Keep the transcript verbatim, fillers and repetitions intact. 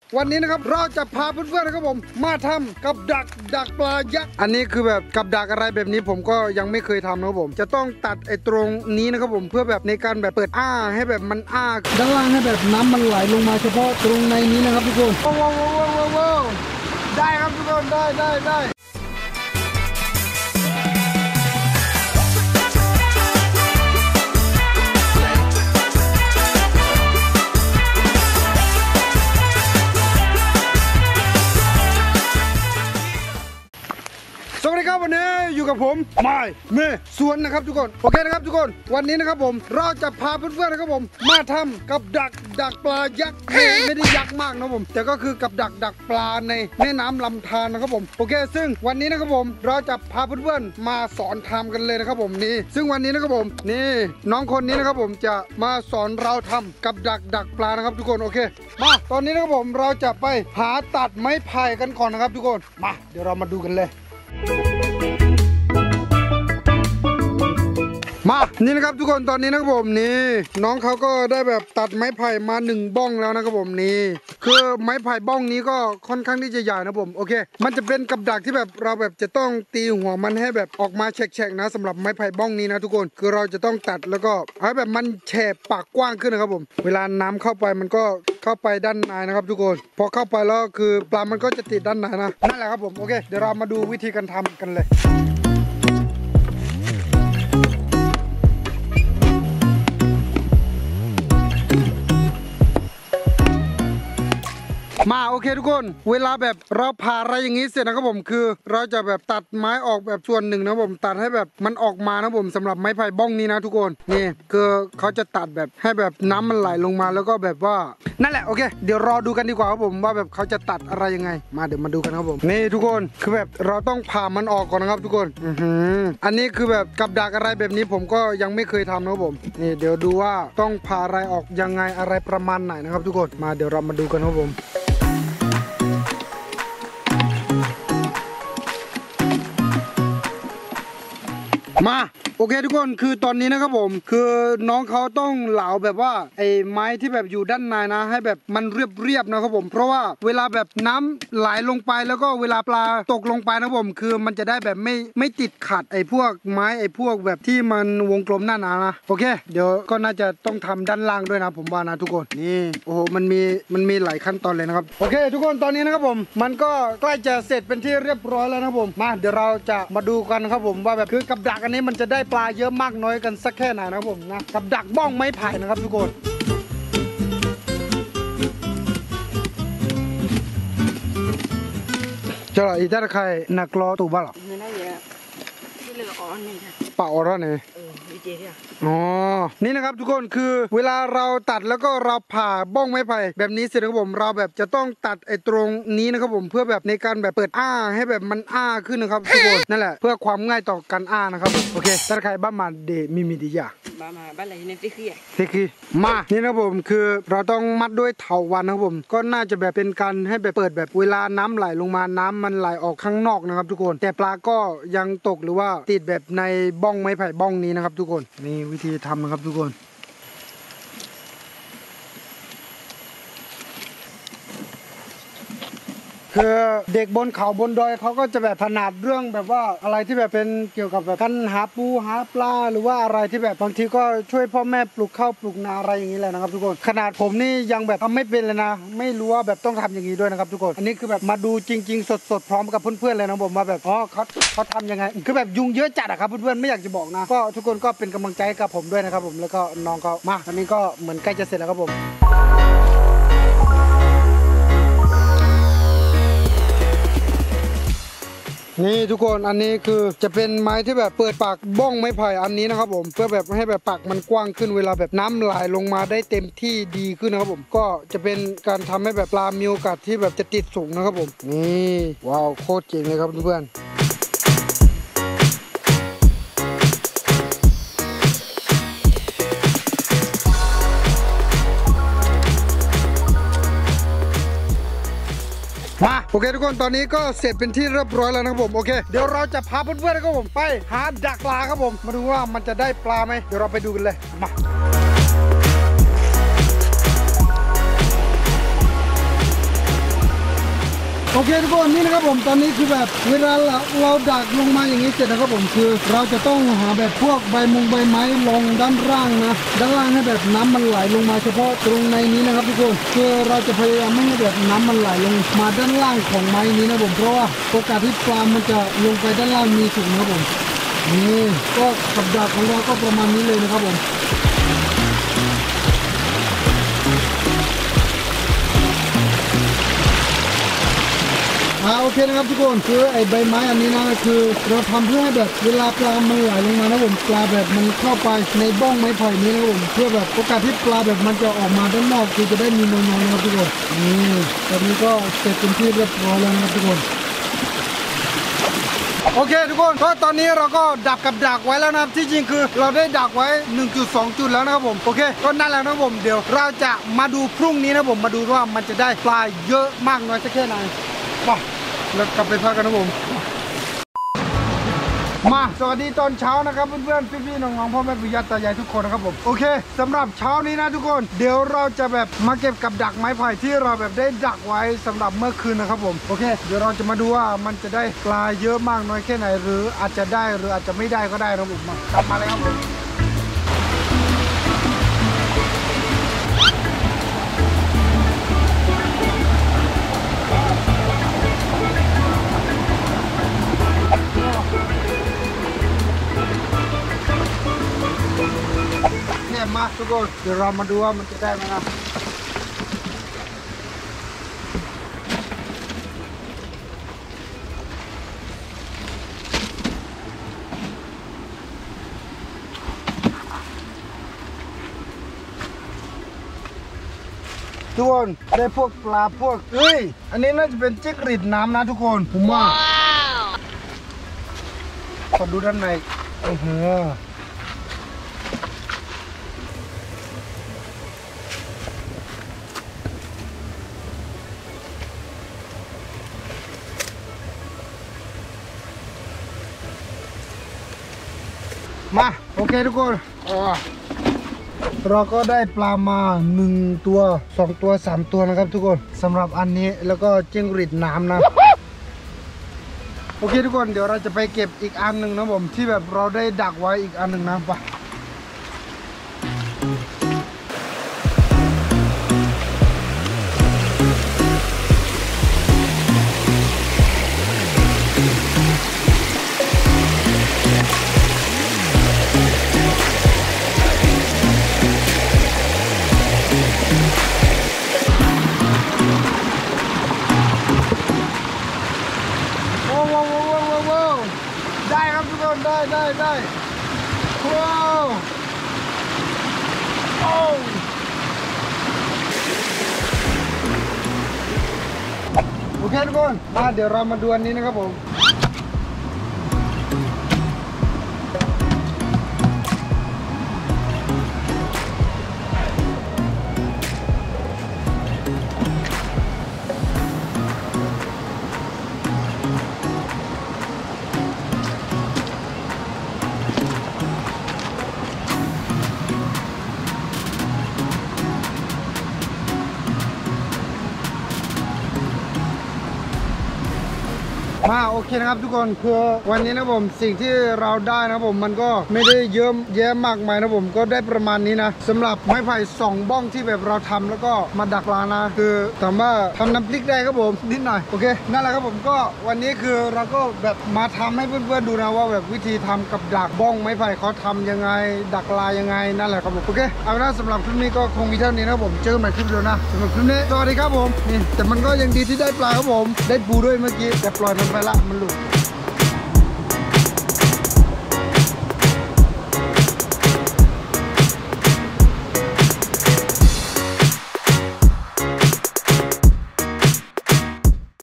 วันนี้นะครับเราจะพาเพื่อนๆนะครับผมมาทำกับดักดักปลายักษ์อันนี้คือแบบกับดักอะไรแบบนี้ผมก็ยังไม่เคยทำนะครับผมจะต้องตัดไอ้ตรงนี้นะครับผมเพื่อแบบในการแบบเปิดอ้าให้แบบมันอ้าด้านล่างให้แบบน้ำมันไหลลงมาเฉพาะตรงในนี้นะครับทุกคนว้าวว้าวว้าวว้าวได้ครับทุกคนได้ได้ได้สวัสดีครับวันนี้อยู่กับผมไมค์เมย์สวนนะครับทุกคนโอเคนะครับทุกคนวันนี้นะครับผมเราจะพาเพื่อนๆนะครับผมมาทำกับดักดักปลายักษ์ไม่ได้ยักษ์มากนะผมแต่ก็คือกับดักดักปลาในแม่น้ำลำธารนะครับผมโอเคซึ่งวันนี้นะครับผมเราจะพาเพื่อนๆมาสอนทำกันเลยนะครับผมนี่ซึ่งวันนี้นะครับผมนี่น้องคนนี้นะครับผมจะมาสอนเราทำกับดักดักปลานะครับทุกคนโอเคมาตอนนี้นะครับผมเราจะไปหาตัดไม้ไผ่กันก่อนนะครับทุกคนมาเดี๋ยวเรามาดูกันเลยมานี่นะครับทุกคนตอนนี้นะครับผมนี่น้องเขาก็ได้แบบตัดไม้ไผ่มาหนึ่งบ้องแล้วนะครับผมนี่คือไม้ไผ่บ้องนี้ก็ค่อนข้างที่จะใหญ่นะผมโอเคมันจะเป็นกับดักที่แบบเราแบบจะต้องตีหัวมันให้แบบออกมาแฉกๆนะสำหรับไม้ไผ่บ้องนี้นะทุกคนคือเราจะต้องตัดแล้วก็ให้แบบมันแฉกปากกว้างขึ้นนะครับผมเวลาน้ำเข้าไปมันก็เข้าไปด้านในนะครับทุกคนพอเข้าไปแล้วคือปลามันก็จะติดด้านในนะนั่นแหละครับผมโอเคเดี๋ยวเรามาดูวิธีการทำกันเลยมาโอเคทุกคนเวลาแบบเราผ่าอะไรอย่างนี้เสร็จนะครับผมคือเราจะแบบตัดไม้ออกแบบส่วนหนึ่งนะผมตัดให้แบบมันออกมานะผมสำหรับไม้ไผ่บ้องนี้นะทุกคนนี่คือเขาจะตัดแบบให้แบบน้ำมันไหลลงมาแล้วก็แบบว่านั่นแหละโอเคเดี๋ยวรอดูกันดีกว่าครับผมว่าแบบเขาจะตัดอะไรยังไงมาเดี๋ยวมาดูกันครับผมนี่ทุกคนคือแบบเราต้องผ่ามันออกก่อนนะครับทุกคนอือหืออันนี้คือแบบกับดักอะไรแบบนี้ผมก็ยังไม่เคยทำนะครับผมนี่เดี๋ยวดูว่าต้องผ่าอะไรออกยังไงอะไรประมาณไหนนะครับทุกคนมาเดี๋ยวเรามาดูกันครับผมมาโอเคทุกคนคือตอนนี้นะครับผมคือน้องเขาต้องเหลาแบบว่าไอ้ไม้ที่แบบอยู่ด้านในนะให้แบบมันเรียบๆนะครับผมเพราะว่าเวลาแบบน้ำไหลลงไปแล้วก็เวลาปลาตกลงไปนะครับผมคือมันจะได้แบบไม่ไม่ติดขัดไอ้พวกไม้ไอ้พวกแบบที่มันวงกลมหน้าหนานะโอเคเดี๋ยวก็น่าจะต้องทำด้านล่างด้วยนะผมว่านะทุกคนนี่โอ้โหมันมีมันมีหลายขั้นตอนเลยนะครับโอเคทุกคนตอนนี้นะครับผมมันก็ใกล้จะเสร็จเป็นที่เรียบร้อยแล้วนะครับผมมาเดี๋ยวเราจะมาดูกันครับผมว่าแบบคือกับดักอันนี้มันจะได้ปลาเยอะมากน้อยกันสักแค่ไหนนะครับผมนะกับดักบ้องไม้ไผ่นะครับทุกคนจะหรออีท่าใครนักล้อตู่บ้าหรอไม่ได้เยอะที่เหลืออ่อนนี่ค่ะป่าอ่อนเนี่ยเออดีเจเนี่ยอ๋อนี่นะครับทุกคนคือเวลาเราตัดแล้วก็เราผ่าบ้องไม้ไผ่แบบนี้เสร็จนะครับผมเราแบบจะต้องตัดไอ้ตรงนี้นะครับผมเพื่อแบบในการแบบเปิดอ้าให้แบบมันอ้าขึ้นนะครับทุกคนนั่นแหละเพื่อความง่ายต่อการอ้านะครับโอเคท่าใครบ้ามาเดมิมิดิยาบ้ามาบ้านอะไรเนี่ยที่คือที่คือมานี่นะครับผมคือเราต้องมัดด้วยเถาวัลย์นะครับผมก็น่าจะแบบเป็นการให้แบบเปิดแบบเวลาน้ำไหลลงมาน้ำมันไหลออกข้างนอกนะครับทุกคนแต่ปลาก็ยังตกหรือว่าติดแบบในบ้องไม้ไผ่บ้องนี้นะครับทุกคนนี่วิธีทำนะครับทุกคนคือเด็กบนเขาบนดอยเขาก็จะแบบถนัดเรื่องแบบว่าอะไรที่แบบเป็นเกี่ยวกับแบบการหาปูหาปลาหรือว่าอะไรที่แบบบางทีก็ช่วยพ่อแม่ปลูกข้าวปลูกนาอะไรอย่างนี้แหละนะครับทุกคนขนาดผมนี่ยังแบบทำไม่เป็นเลยนะไม่รู้ว่าแบบต้องทำอย่างนี้ด้วยนะครับทุกคนอันนี้คือแบบมาดูจริงๆสดๆพร้อมกับเพื่อนๆเลยนะผมว่าแบบอ๋อเขาเขาทำยังไงคือแบบยุงเยอะจัดอะครับเพื่อนๆไม่อยากจะบอกนะก็ทุกคนก็เป็นกำลังใจกับผมด้วยนะครับผมแล้วก็น้องเขามาตอนนี้ก็เหมือนใกล้จะเสร็จแล้วครับผมนี่ทุกคนอันนี้คือจะเป็นไม้ที่แบบเปิดปากบ้องไม้ไผ่อันนี้นะครับผมเพื่อแบบให้แบบปากมันกว้างขึ้นเวลาแบบน้ำไหลลงมาได้เต็มที่ดีขึ้นนะครับผมก็จะเป็นการทำให้แบบปลามีโอกาสที่แบบจะติดสูงนะครับผมนี่ว้าวโคตรเจ๋งเลยครับเพื่อนมาโอเคทุกคนตอนนี้ก็เสร็จเป็นที่เรียบร้อยแล้วนะครับผมโอเคเดี๋ยวเราจะพาเพื่อนๆนะครับผมไปหาดักปลาครับผมมาดูว่ามันจะได้ปลาไหมเดี๋ยวเราไปดูกันเลยมา มโอเคทุกคนนี่นะครับผมตอนนี้คือแบบเวลาเราเราดักลงมาอย่างนี้เสร็จนะครับผมคือเราจะต้องหาแบบพวกใบมุงใบไม้ลงด้านล่างนะด้านล่างให้แบบน้ำมันไหลลงมาเฉพาะตรงในนี้นะครับทุกคนคือเราจะพยายามไม่ให้แบบน้ำมันไหลลงมาด้านล่างของไม้นี้นะผมเพราะว่าโอกาสที่ปลามันจะลงไปด้านล่างมีสูงนะครับผมนี่ก็กับดักของเราก็ประมาณนี้เลยนะครับผมอ่าโอเคนะครับทุกคนคือไอ้ใบไม้อันนี้นะคือเราทำเพื่อให้แบบเวลาปลามันไหลลงมานะผมปลาแบบมันเข้าไปในบ้องไม้ไผ่นี้นะผมเพื่อแบบโอกาสที่ปลาแบบมันจะออกมาด้านนอกคือจะได้มีน้อยๆนะครับทุกคนนี่ตอนนี้ก็เสร็จเป็นที่เรียบร้อยแล้วนะครับทุกคนโอเคทุกคนก็ตอนนี้เราก็ดักกับดักไว้แล้วนะครับที่จริงคือเราได้ดักไว้ หนึ่งจุดสอง จุดแล้วนะครับผมโอเคก็นั่นแล้วนะครับผมเดี๋ยวเราจะมาดูพรุ่งนี้นะผมมาดูว่ามันจะได้ปลาเยอะมากน้อยสักแค่ไหนไปแล้วกลับไปพักกันนะผมมาสวัสดีตอนเช้านะครับเพื่อนๆพี่ๆน้องๆพ่อแม่ปู่ย่าตายายทุกคนนะครับผมโอเคสำหรับเช้านี้นะทุกคนเดี๋ยวเราจะแบบมาเก็บกับดักไม้ไผ่ที่เราแบบได้ดักไว้สำหรับเมื่อคืนนะครับผมโอเคเดี๋ยวเราจะมาดูว่ามันจะได้ปลาเยอะมากน้อยแค่ไหนหรืออาจจะได้หรืออาจจะไม่ได้ก็ได้นะผมมากลับมาเลยครับผมมาทุกคนเดี๋ยวเรามาดูว่ามันจะได้ไหมนะทุกคนได้พวกปลาพวกเอ้ยอันนี้น่าจะเป็นจิ้งหรีดน้ำนะทุกคนผมว่าขอดูด้านในโอ้โหมาโอเคทุกคนเราก็ได้ปลามาหนึ่งตัวสองตัวสามตัวนะครับทุกคนสำหรับอันนี้แล้วก็จิ้งหรีดน้ำนะโอเคทุกคนเดี๋ยวเราจะไปเก็บอีกอันหนึ่งนะผมที่แบบเราได้ดักไว้อีกอันหนึ่งนะไปได้ครับทุกคนได้ได้ได้ว้าวโอ้โอเคทุกคนมาเดี๋ยวเรามาดูอันนี้นะครับผมมาโอเคนะครับทุกคนคือวันนี้นะผมสิ่งที่เราได้นะผมมันก็ไม่ได้เยอะแยะมากมายนะผมก็ได้ประมาณนี้นะสำหรับไม้ไผ่สองบ้องที่แบบเราทำแล้วก็มาดักปลานะคือถามว่าทำน้ำพริกได้ครับผมนิดหน่อยโอเคนั่นแหละครับผมก็วันนี้คือเราก็แบบมาทำให้เพื่อนๆดูนะว่าแบบวิธีทำกับดักบ้องไม้ไผ่เขาทำยังไงดักปลายังไงนั่นแหละครับผมโอเคเอาละสำหรับคลิปนี้ก็คงมีเท่านี้นะผมเจอกันใหม่คลิปเดียวนะสำหรับคลิปนี้สวัสดีครับผมนี่แต่มันก็ยังดีที่ได้ปลาครับผมได้ปูด้วยเมื่อกี้แต่ปล่อยมันไปละมันหลุด